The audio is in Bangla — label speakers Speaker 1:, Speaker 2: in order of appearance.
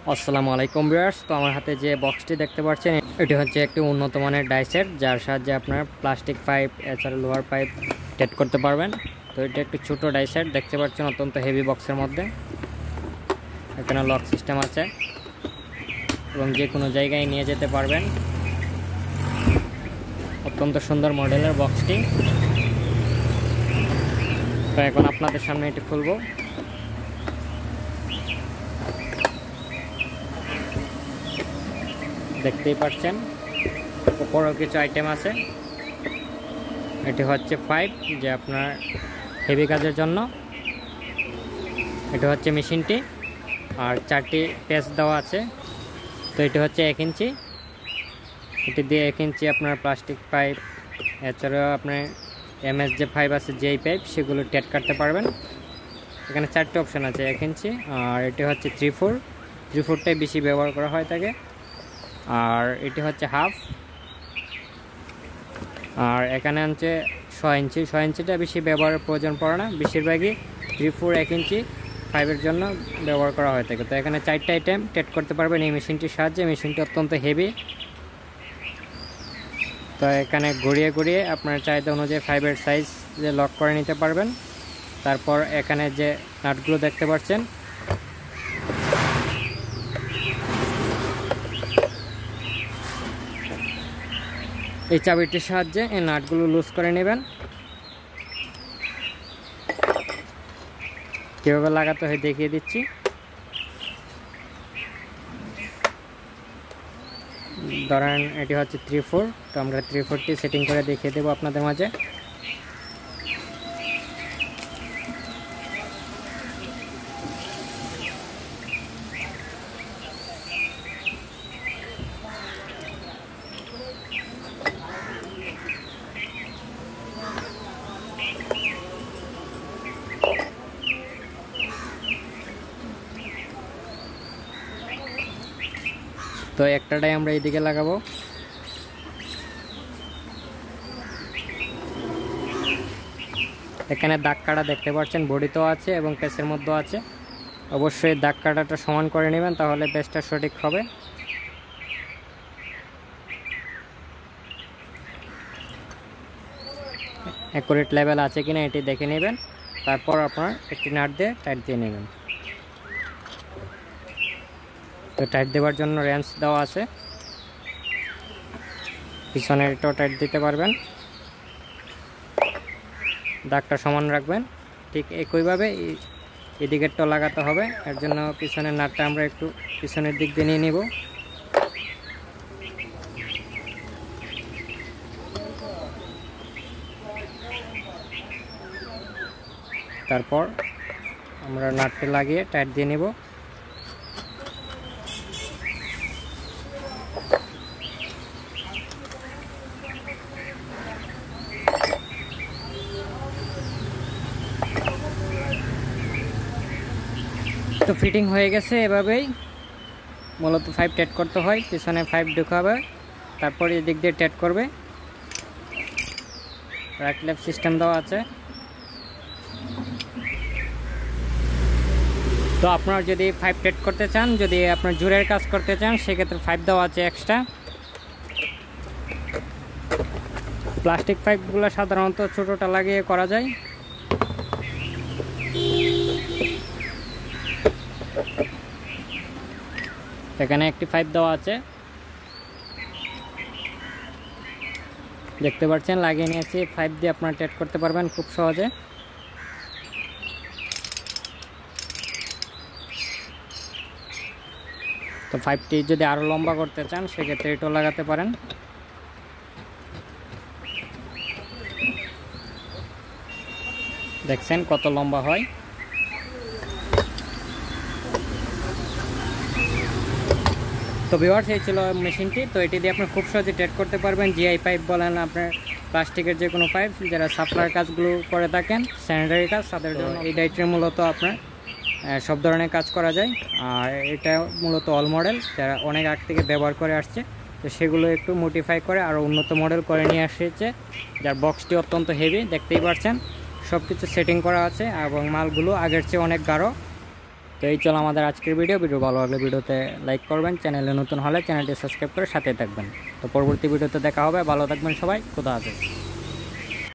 Speaker 1: আসসালামু আলাইকুম ভিউয়ার্স। তো আমার হাতে যে বক্সটি দেখতে পাচ্ছেন এটি হচ্ছে একটি উন্নত মানের ডাইসেট, যার সাহায্যে আপনার প্লাস্টিক পাইপ এছাড়া লোহার পাইপ টেট করতে পারবেন। তো এটা একটি ছোট ডাইসেট দেখতে পাচ্ছেন, অত্যন্ত হেভি বক্সের মধ্যে। এখানে লক সিস্টেম আছে এবং যে কোনো জায়গায় নিয়ে যেতে পারবেন। অত্যন্ত সুন্দর মডেলের বক্সটি। তো এখন আপনাদের সামনে এটি খুলবো। দেখতেই পাচ্ছেন উপরেও কিছু আইটেম আছে। এটি হচ্ছে পাইপ, যে আপনার হেভি কাজের জন্য। এটি হচ্ছে মেশিনটি, আর 4টি পেজ দেওয়া আছে। তো এটি হচ্ছে 1 ইঞ্চি। এটি দিয়ে 1 ইঞ্চি আপনার প্লাস্টিক পাইপ এছাড়াও আপনার এমএস যে পাইপ আছে, যেই পাইপ সেগুলো টেট কাটতে পারবেন। এখানে 4টি অপশান আছে 1 ইঞ্চি, আর এটি হচ্ছে 3/4টাই বেশি ব্যবহার করা হয় থাকে। আর এটি হচ্ছে হাফ, আর এখানে হচ্ছে 6 ইঞ্চি। 6 ইঞ্চিটা বেশি ব্যবহারের প্রয়োজন পড়ে না, বেশিরভাগই 3/4 1 ইঞ্চি পাইপের জন্য ব্যবহার করা হয়ে থাকে। তো এখানে 4টা আইটেম টেট করতে পারবেন এই মেশিনটির সাহায্যে। মেশিনটি অত্যন্ত হেভি। তো এখানে ঘুরিয়ে ঘুরিয়ে আপনার চাহিদা অনুযায়ী পাইপের সাইজ যে লক করে নিতে পারবেন। তারপর এখানে যে নাটগুলো দেখতে পাচ্ছেন, এই চাবিটির সাহায্যে এই নাটগুলো লুজ করে নেবেন। কীভাবে লাগাতে হয় দেখিয়ে দিচ্ছি। ধরেন এটি হচ্ছে 3/4, তো আমরা 3/4টি সেটিং করে দেখিয়ে দেবো আপনাদের মাঝে। তো একটাটাই আমরা এইদিকে লাগাবো। এখানে দাগ কাটা দেখতে পাচ্ছেন, বডিতেও আছে এবং পেসের মধ্যেও আছে। অবশ্যই দাগ কাটাটা সমান করে নেবেন, তাহলে পেসটা সঠিক হবে। অ্যাকুরেট লেভেল আছে কিনা এটি দেখে নেবেন। তারপর আপনার একটি নাট দিয়ে টাইট দিয়ে নেবেন। তো টাইট দেওয়ার জন্য রেঞ্জ দেওয়া আছে, পিছনের এটাও টাইট দিতে পারবেন। দাগটা সমান রাখবেন, ঠিক একইভাবে এদিকেরটাও লাগাতে হবে। এর জন্য পিছনের নাটটা আমরা একটু পিছনের দিক দিয়ে নিয়ে নিব। তারপর আমরা নাটটি লাগিয়ে টাইট দিয়ে নিব। তো ফিটিং হয়ে গেছে। এভাবেই মূলত পাইপ টেট করতে হয়। পিছনে পাইপ ঢোকাবে, তারপর এদিক দিয়ে টেট করবে। রাইট লেফট সিস্টেম দেওয়া আছে। তো আপনারা যদি পাইপ টেট করতে চান, যদি আপনার জোরের কাজ করতে চান, সেক্ষেত্রে পাইপ দেওয়া আছে এক্সট্রা। প্লাস্টিক পাইপগুলো সাধারণত ছোটোটা লাগিয়ে করা যায়। এখানে একটি পাইপ দেওয়া আছে, দেখতে পাচ্ছেন, লাগিয়ে নিয়েছি। পাইপ দিয়ে আপনারা টেট করতে পারবেন খুব সহজে। তো পাইপটি যদি আরও লম্বা করতে চান, সেক্ষেত্রে এটাও লাগাতে পারেন। দেখছেন কত লম্বা হয়। তো ভিউয়ার্স, এই ছিল মেশিনটি। তো এটি দিয়ে আপনি খুব সহজে টেট করতে পারবেন। জিআই পাইপ বলেন, আপনার প্লাস্টিকের যে কোনো পাইপ, যারা সাপ্লাইয়ের কাজগুলো করে থাকেন, স্যানিটারি কাজ, তাদের জন্য এই ডাইটে মূলত আপনার সব ধরনের কাজ করা যায়। আর এটা মূলত অল মডেল, যারা অনেক আগ থেকে ব্যবহার করে আসছে, তো সেগুলো একটু মডিফাই করে আরও উন্নত মডেল করে নিয়ে আসছে, যার বক্সটি অত্যন্ত হেভি। দেখতেই পাচ্ছেন সব কিছু সেটিং করা আছে এবং মালগুলো আগের চেয়ে অনেক গাঢ়। তো এই চলো আমাদের আজকের ভিডিও ভালো লাগলে ভিডিওতে লাইক করবেন, চ্যানেলে নতুন হলে চ্যানেলটি সাবস্ক্রাইব করে সাথে থাকবেন। তো পরবর্তী ভিডিওতে দেখা হবে, ভালো থাকবেন সবাই, খোদা হাফেজ।